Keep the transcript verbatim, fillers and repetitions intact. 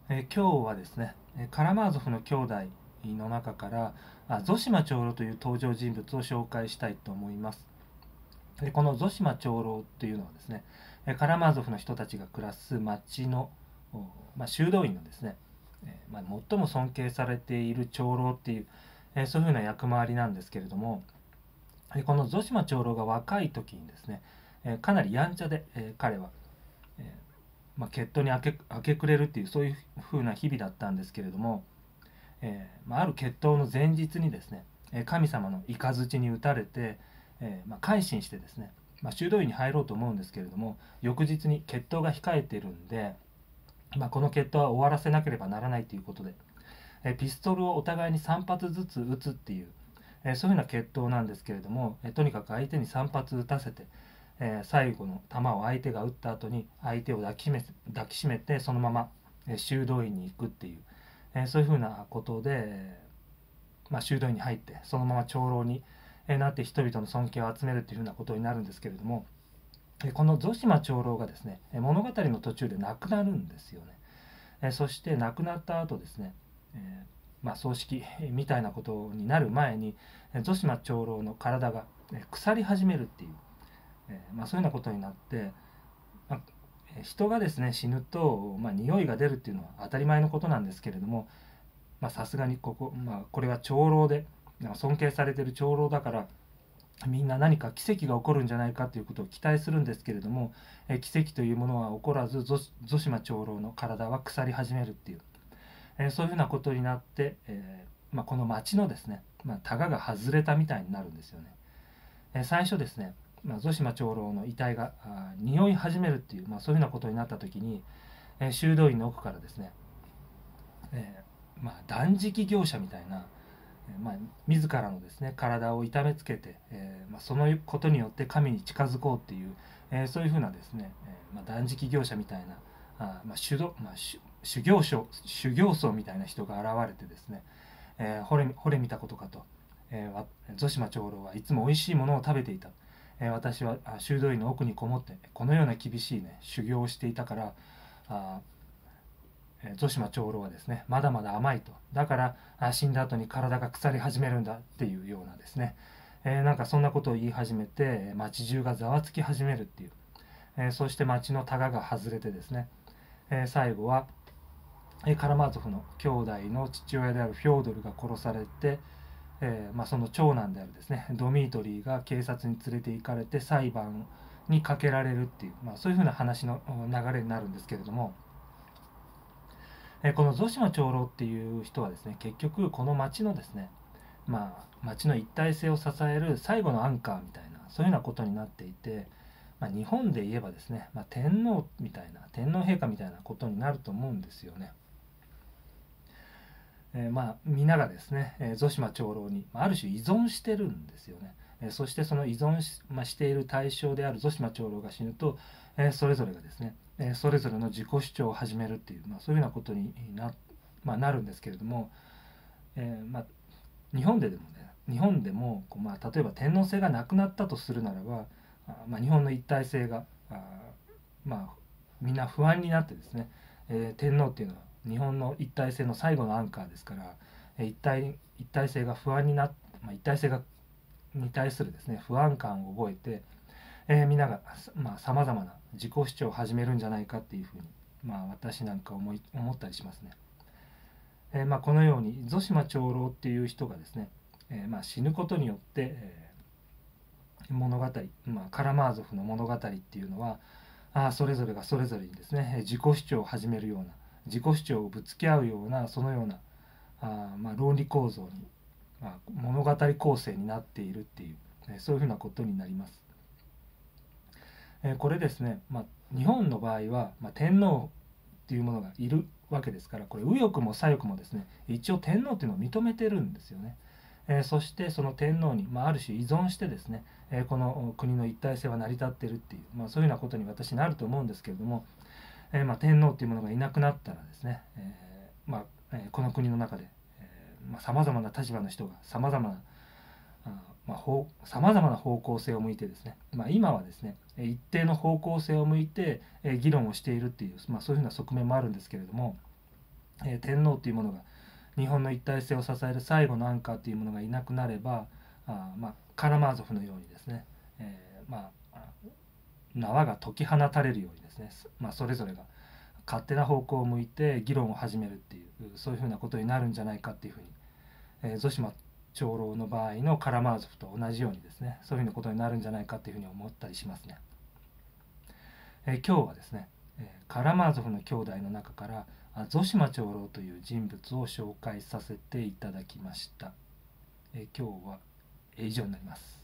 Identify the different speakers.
Speaker 1: えー今日はですね、カラマーゾフの兄弟の中からあゾシマ長老という登場人物を紹介したいと思います。でこのゾシマ長老というのはですね、カラマーゾフの人たちが暮らす町の、まあ、修道院のですね、まあ、最も尊敬されている長老っていう、えーそういうふうな役回りなんですけれども、このゾシマ長老が若い時にですね、えかなりやんちゃで、え彼は、えーまあ、決闘に明け明け暮れるっていうそういう風な日々だったんですけれども、えーまあ、ある決闘の前日にですね、神様の雷に打たれて、えーまあ、改心してですね、まあ、修道院に入ろうと思うんですけれども、翌日に決闘が控えているんで、まあ、この決闘は終わらせなければならないということで、えーピストルをお互いにさん発ずつ撃つっていう、えーそういうような決闘なんですけれども、えーとにかく相手にさん発撃たせて、えー最後の弾を相手が撃った後に相手を抱きしめ抱きしめてそのまま、えー修道院に行くっていう、えーそういうふうなことで、えーまあ、修道院に入ってそのまま長老になって人々の尊敬を集めるというふうなことになるんですけれども、このゾシマ長老がですね物語の途中で亡くなるんですよね。そして亡くなった後ですね、えーまあ、葬式みたいなことになる前にゾシマ長老の体が腐り始めるっていう、えーまあ、そういうようなことになって、まあ、人がですね死ぬと、まあ、匂いが出るっていうのは当たり前のことなんですけれども、さすがにここ、まあ、これは長老で尊敬されている長老だからみんな何か奇跡が起こるんじゃないかということを期待するんですけれども、え奇跡というものは起こらずゾゾシマ長老の体は腐り始めるっていう、えそういうふうなことになって、えーまあ、この町のですね、まあ、タガが外れたみたいになるんですよね。え最初ですね、まあ、ゾシマ長老の遺体があ匂い始めるっていう、まあ、そういうふうなことになった時に、え修道院の奥からですね、えーまあ、断食業者みたいな、まあ、自らのですね体を痛めつけて、えーまあ、そのことによって神に近づこうっていう、えーそういうふうなですね、えーまあ、断食業者みたいなあ、まあ修道まあ、修行僧修行僧みたいな人が現れてですね、えー、ほれほれ見たことかと、えー、ゾシマ長老はいつも美味しいものを食べていた、えー私は修道院の奥にこもってこのような厳しい、ね、修行をしていたからあゾシマ長老はですねまだまだ甘いと、だから死んだ後に体が腐り始めるんだっていうようなですね、えー、なんかそんなことを言い始めて町中がざわつき始めるっていう、えー、そして町のタガが外れてですね、えー、最後は、えー、カラマーゾフの兄弟の父親であるフョードルが殺されて、えーまあ、その長男であるですねドミートリーが警察に連れて行かれて裁判にかけられるっていう、まあ、そういうふうな話の流れになるんですけれども、えこのゾシマ長老っていう人はですね結局この町のですねまあ町の一体性を支える最後のアンカーみたいなそういうようなことになっていて、まあ、日本で言えばですね、まあ、天皇みたいな天皇陛下みたいなことになると思うんですよね。えー、まあ皆がですね、えー、ゾシマ長老にある種依存してるんですよね。えー、そしてその依存し,、まあ、している対象であるゾシマ長老が死ぬと、えー、それぞれがですね、えー、それぞれの自己主張を始めるっていう、まあ、そういうようなことにな,、まあ、なるんですけれども、えーまあ、日本ででもね日本でもこう、まあ、例えば天皇制がなくなったとするならば、あまあ、日本の一体性があまあみんな不安になってですね、えー、天皇っていうのは日本の一体性の最後のアンカーですから、えー、一体一体性が不安になっ、まあ、一体性がに対するですね不安感を覚えて、えー、みんながさまざ、まな自己主張を始めるんじゃないかっていうふうに、まあ、私なんか思い思ったりしますね。えーまあ、このようにゾシマ長老っていう人がですね、えーまあ、死ぬことによって、えー物語、まあ、カラマーゾフの物語っていうのはあそれぞれがそれぞれにですね自己主張を始めるような自己主張をぶつけ合うようなそのようなあ、まあ、論理構造に、まあ、物語構成になっているっていう、えーそういうふうなことになります。えーこれですね、まあ、日本の場合は、まあ、天皇っていうものがいるわけですから、これ右翼も左翼もですね一応天皇っていうのを認めてるんですよね。えーそしてその天皇に、まあ、ある種依存してですね、えーこの国の一体性は成り立ってるっていう、まあ、そういうようなことに私なると思うんですけれども、えーまあ、天皇っていうものがいなくなったらですね、えーまあえーこの国の中でさまざ、まな立場の人がさまざまなさまざ、まな方向性を向いてですね、まあ、今はですね一定の方向性を向いて議論をしているっていう、まあ、そういうふうな側面もあるんですけれども、 えー天皇というものが日本の一体性を支える最後のアンカーというものがいなくなれば、あまあ、カラマーゾフのようにですね、えーまあ、縄が解き放たれるようにですね、まあ、それぞれが勝手な方向を向いて議論を始めるっていうそういうふうなことになるんじゃないかっていうふうに、えー、ゾシマ長老の場合のカラマーゾフと同じようにですね、そういうふうなことになるんじゃないかっていうふうに思ったりしますね。えー、今日はですね、えー、カラマーゾフの兄弟の中からゾシマ長老という人物を紹介させていただきました。えー、今日は以上になります。